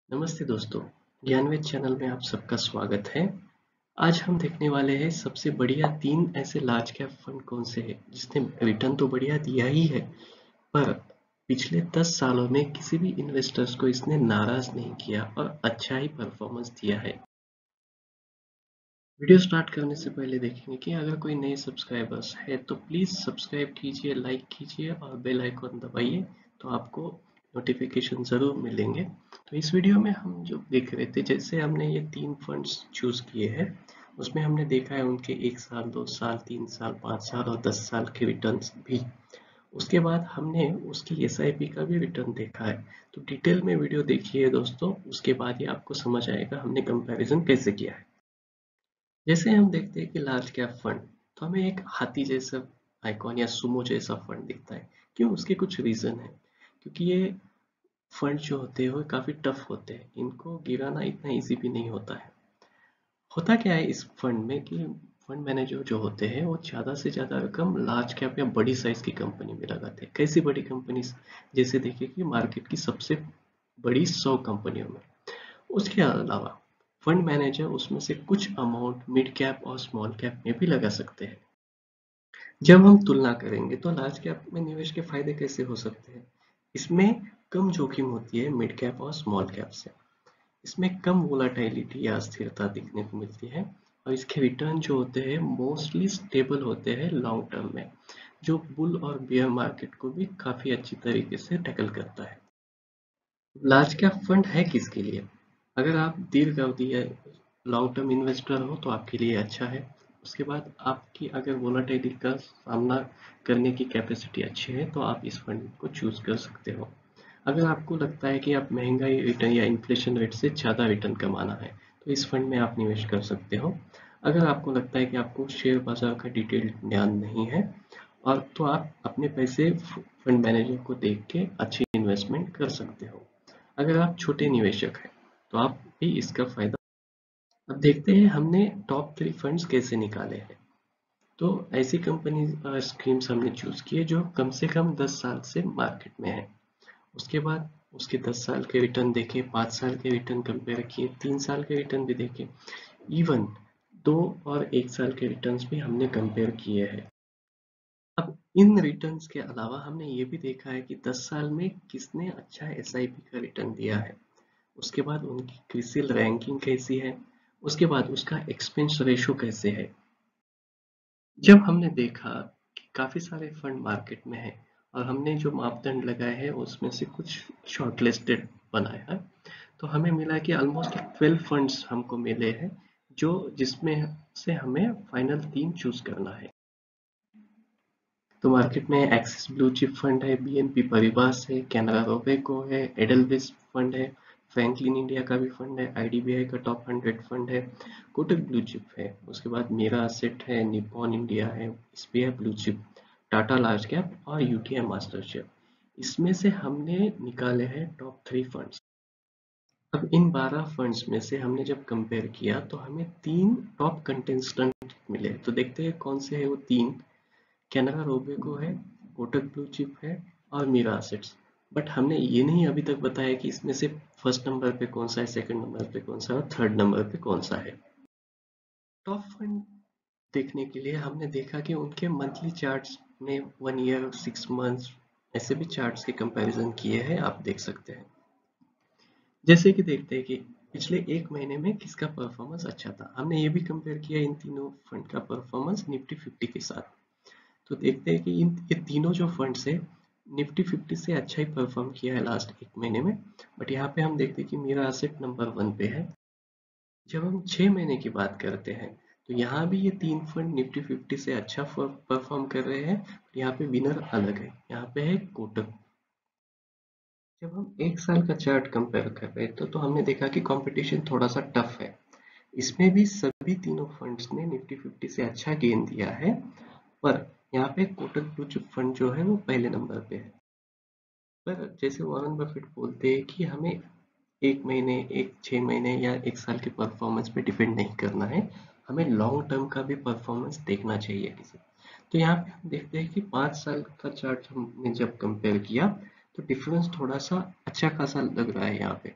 नमस्ते दोस्तों, ज्ञानवेद चैनल में आप सबका स्वागत है। आज हम देखने वाले हैं सबसे बढ़िया 3 ऐसे लार्ज कैप फंड कौन से हैं जिसने रिटर्न तो बढ़िया दिया ही है, पर पिछले 10 सालों में किसी भी इन्वेस्टर्स को इसने नाराज नहीं किया और अच्छा ही परफॉर्मेंस दिया है। वीडियो स्टार्ट करने से पहले देखेंगे कि अगर कोई नए सब्सक्राइबर्स है तो प्लीज़ सब्सक्राइब कीजिए, लाइक कीजिए और बेल आइकॉन दबाइए तो आपको नोटिफिकेशन ज़रूर मिलेंगे। तो इस वीडियो में हम जो देख रहे थे, जैसे हमने ये 3 फंड्स चूज़ किए हैं, उसमें हमने देखा है उनके 1 साल, 2 साल, 3 साल, 5 साल और 10 साल के रिटर्न्स भी। उसके बाद हमने उसकी एसआईपी का भी रिटर्न देखा है। तो डिटेल में वीडियो देखिए दोस्तों, उसके बाद ही आपको समझ आएगा हमने कंपैरिजन कैसे किया है। जैसे हम देखते हैं कि लार्ज कैप फंड, तो हमें एक हाथी जैसा आइकॉन या सुमो जैसा फंड दिखता है। क्यों? उसके कुछ रीजन है। क्योंकि ये फंड जो होते हैं वो काफी टफ होते हैं, इनको गिराना इतना इजी भी नहीं होता है। होता क्या है इस फंड में कि फंड मैनेजर जो होते हैं वो ज्यादा से ज्यादा रकम लार्ज कैप या बड़ी साइज की कंपनी में लगाते हैं। कैसी बड़ी कंपनी? जैसे देखिए कि मार्केट की सबसे बड़ी 100 कंपनियों में। उसके अलावा फंड मैनेजर उसमें से कुछ अमाउंट मिड कैप और स्मॉल कैप में भी लगा सकते हैं। जब हम तुलना करेंगे तो लार्ज कैप में निवेश के फायदे कैसे हो सकते हैं? इसमें कम जोखिम होती है मिड कैप और स्मॉल कैप से। इसमें कम वोलाटिलिटी या अस्थिरता देखने को मिलती है और इसके रिटर्न जो होते हैं मोस्टली स्टेबल होते हैं लॉन्ग टर्म में, जो बुल और बेयर मार्केट को भी काफी अच्छी तरीके से टैकल करता है। लार्ज कैप फंड है किसके लिए? अगर आप दीर्घ अवधि या लॉन्ग टर्म इन्वेस्टर हो तो आपके लिए अच्छा है। उसके बाद आपकी अगर वोलाटिलिटी का सामना करने की कैपेसिटी अच्छी है तो आप इस फंड को चूज कर सकते हो। अगर आपको लगता है कि आप महंगाई रिटर्न या इन्फ्लेशन रेट से ज़्यादा रिटर्न कमाना है तो इस फंड में आप निवेश कर सकते हो। अगर आपको लगता है कि आपको शेयर बाजार का डिटेल ज्ञान नहीं है और तो आप अपने पैसे फंड मैनेजर को देख के अच्छी इन्वेस्टमेंट कर सकते हो। अगर आप छोटे निवेशक हैं तो आप भी इसका फायदा। अब देखते हैं हमने टॉप 3 फंड्स कैसे निकाले हैं। तो ऐसी कंपनी स्कीम्स हमने चूज किए जो कम से कम 10 साल से मार्केट में है। उसके बाद उसके 10 साल के रिटर्न देखे, 5 साल के रिटर्न कंपेयर किए, 3 साल के रिटर्न भी देखे, इवन 2 और 1 साल के रिटर्न्स भी हमने कंपेयर किए हैं। अब इन रिटर्न्स के अलावा हमने ये भी देखा है कि 10 साल में किसने अच्छा एसआईपी का रिटर्न दिया है। उसके बाद उनकी क्रिसिल रैंकिंग कैसी है, उसके बाद उसका एक्सपेंस रेशो कैसे है। जब हमने देखा कि काफी सारे फंड मार्केट में है और हमने जो मापदंड लगाए हैं उसमें से कुछ शॉर्टलिस्टेड बनाया है, तो हमें मिला कि ऑलमोस्ट 12 फंड्स हमको मिले हैं जो जिसमें से हमें फाइनल 3 चूज करना है। तो मार्केट में एक्सिस ब्लू चिप फंड है, बीएनपी परिवास है, कैनरा रोबेको है, एडलविस फंड है, फ्रैंकलिन इंडिया का भी फंड है, आईडीबीआई का टॉप 100 फंड है, कोटक ब्लू चिप है, उसके बाद मीरा असेट है, निप्पॉन इंडिया है, SBI blue chip, Tata large cap और यूटीआई मास्टर शेयर। इसमें से हमने निकाले हैं टॉप 3 फंड्स। अब इन 12 फंड्स में से हमने जब कंपेयर किया तो हमें 3 टॉप कंटेस्टेंट मिले। तो देखते हैं कौन से है वो 3। कैनरा रोबेको है, कोटक ब्लू चिप है और मीरा असेट्स। बट हमने ये नहीं अभी तक बताया कि इसमें से फर्स्ट नंबर पे कौन सा है, सेकंड नंबर पे कौन सा है और थर्ड नंबर पे कौन सा है। टॉप फंड देखने के लिए हमने देखा कि उनके मंथली चार्ट्स में 1 ईयर, 6 मंथ्स ऐसे भी चार्ट्स के कंपैरिजन किए हैं, आप देख सकते हैं। जैसे कि देखते हैं कि पिछले 1 महीने में किसका परफॉर्मेंस अच्छा था। हमने ये भी कंपेयर किया इन तीनों फंड का परफॉर्मेंस निफ्टी 50 के साथ। तो देखते हैं कि ये तीनों जो फंड्स है निफ्टी 50 से अच्छा ही परफॉर्म किया है लास्ट 1 महीने में। बट यहाँ पे हम देखते हैं कि मेरा असेट नंबर 1 पे है। जब हम 6 महीने की बात करते हैं तो यहाँ भी ये 3 फंड निफ्टी 50 से अच्छा परफॉर्म कर रहे हैं। यहाँ पे विनर अलग है, यहाँ पे है कोटक। जब हम 1 साल का चार्ट कंपेयर कर रहे हैं तो हमने देखा कि कंपटीशन थोड़ा सा टफ है। इसमें भी सभी तीनों फंड्स ने निफ्टी 50 से अच्छा गेन दिया है, पर यहाँ पे कोटक ब्लू चिप फंड जो है वो पहले नंबर पे है। पर जैसे वॉरेन बफेट बोलते हैं कि हमें 1 महीने, 6 महीने या 1 साल के परफॉर्मेंस पे डिपेंड नहीं करना है, हमें लॉन्ग टर्म का भी परफॉर्मेंस देखना चाहिए किसी। तो यहाँ पे हम देखते हैं कि 5 साल का चार्ट हमने जब कंपेयर किया तो डिफरेंस थोड़ा सा अच्छा खासा लग रहा है यहाँ पे।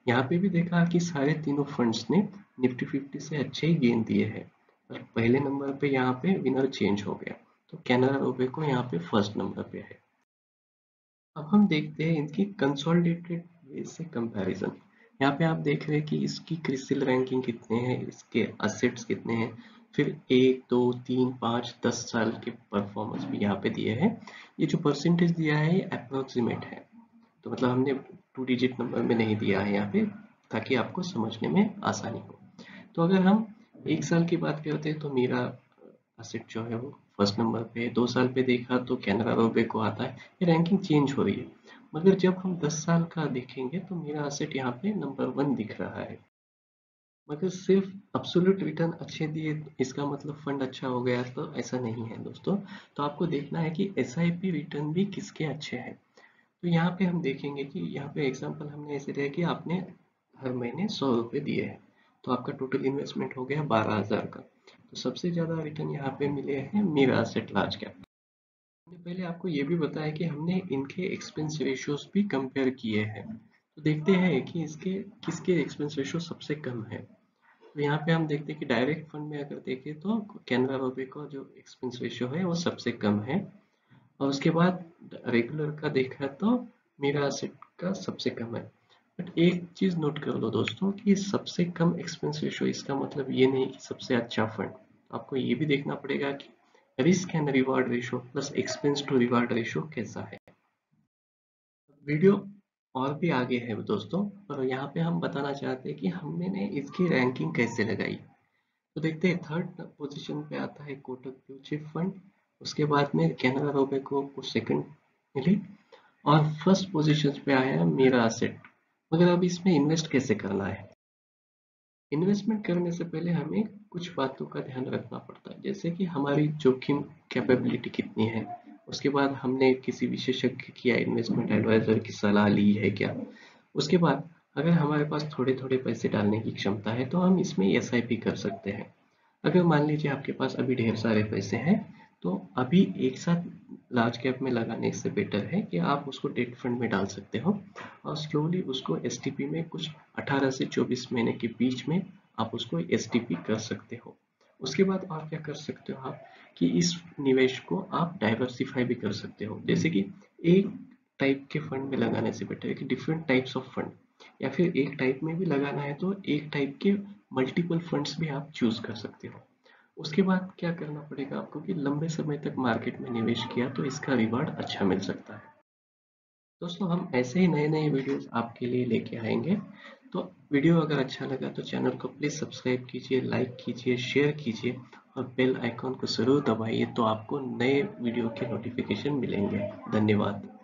यहाँ पे भी देखा कि सारे तीनों फंड्स ने निफ्टी 50 से अच्छे ही गेन दिए हैं, पर पहले नंबर पे यहाँ पे विनर चेंज हो गया, तो कैनरा रोबेको यहाँ पे फर्स्ट नंबर पे है। अब हम देखते हैं इनकी कंसोलिडेटेड बेस से कंपैरिजन। यहाँ पे आप देख रहे हैं कि इसकी क्रिसिल रैंकिंग कितने हैं, इसके असेट्स कितने हैं, फिर 1 2 3 5 10 साल के परफॉर्मेंस भी यहाँ पे दिए हैं। ये जो परसेंटेज दिया है ये अप्रोक्सीमेट है, तो मतलब हमने 2 डिजिट नंबर में नहीं दिया है यहाँ पे, ताकि आपको समझने में आसानी हो। तो अगर हम 1 साल की बात करते हैं तो मेरा असेट जो है वो फर्स्ट नंबर पे है। 2 साल पे देखा तो कैनरा रोबेको आता है। ये रैंकिंग चेंज हो रही है, मगर जब हम 10 साल का देखेंगे तो मेरा असेट यहाँ पे नंबर 1 दिख रहा है। मगर सिर्फ अब्सोल्यूट रिटर्न अच्छे दिए इसका मतलब फंड अच्छा हो गया, तो ऐसा नहीं है दोस्तों। तो आपको देखना है कि SIP रिटर्न भी किसके अच्छे हैं। तो यहाँ पे हम देखेंगे कि यहाँ पे एग्जांपल हमने ऐसे लिया कि आपने हर महीने 100 रुपये दिए हैं, तो आपका टोटल इन्वेस्टमेंट हो गया 12,000 का। तो सबसे ज्यादा रिटर्न यहाँ पे मिले हैं मेरा असेट लार्ज कैप। हमने पहले आपको ये भी बताया कि हमने इनके एक्सपेंस रेशियोज भी कंपेयर किए हैं, तो देखते हैं कि इसके किसके एक्सपेंस रेशियो सबसे कम है। तो यहाँ पे हम देखते हैं कि डायरेक्ट फंड में अगर देखें तो कैनरा रोबेको जो एक्सपेंस रेशियो है वो सबसे कम है, और उसके बाद रेगुलर का देखा तो मेरा असेट का सबसे कम है। बट एक चीज नोट कर लो दोस्तों कि सबसे कम एक्सपेंस रेशियो इसका मतलब ये नहीं कि सबसे अच्छा फंड। आपको ये भी देखना पड़ेगा कि risk and reward ratio plus expense to reward ratio कैसा है। वीडियो और भी आगे है दोस्तों, पर यहाँ पे हम बताना चाहते हैं कि हमने इसकी रैंकिंग कैसे लगाई। तो देखते हैं थर्ड पोजीशन पे आता है कोटक ब्लू चिप फंड, उसके बाद में कैनरा रोबेको को सेकंड मिली, और फर्स्ट पोजीशन पे आया है मेरा असेट। मगर अब इसमें इन्वेस्ट कैसे करना है। इन्वेस्टमेंट करने से पहले हमें कुछ बातों का ध्यान रखना पड़ता है, जैसे कि हमारी जोखिम कैपेबिलिटी कितनी है, उसके बाद हमने किसी विशेषज्ञ की या इन्वेस्टमेंट एडवाइजर की सलाह ली है क्या, उसके बाद अगर हमारे पास थोड़े थोड़े पैसे डालने की क्षमता है तो हम इसमें SIP कर सकते हैं। अगर मान लीजिए आपके पास अभी ढेर सारे पैसे हैं, तो अभी एक साथ लार्ज कैप में लगाने से बेटर है कि आप उसको डेट फंड में डाल सकते हो, और स्लोली उसको STP में कुछ 18 से 24 महीने के बीच में आप उसको STP कर सकते हो। उसके बाद और क्या कर सकते हो आप, कि इस निवेश को आप डाइवर्सिफाई भी कर सकते हो, जैसे कि एक टाइप के फंड में लगाने से बेटर है कि डिफरेंट टाइप्स ऑफ फंड, या फिर एक टाइप में भी लगाना है तो एक टाइप के मल्टीपल फंड्स भी आप चूज कर सकते हो। उसके बाद क्या करना पड़ेगा आपको कि लंबे समय तक मार्केट में निवेश किया तो इसका रिवार्ड अच्छा मिल सकता है। दोस्तों हम ऐसे ही नए नए वीडियोस आपके लिए लेके आएंगे, तो वीडियो अगर अच्छा लगा तो चैनल को प्लीज़ सब्सक्राइब कीजिए, लाइक कीजिए, शेयर कीजिए, और बेल आइकॉन को ज़रूर दबाइए, तो आपको नए वीडियो के नोटिफिकेशन मिलेंगे। धन्यवाद।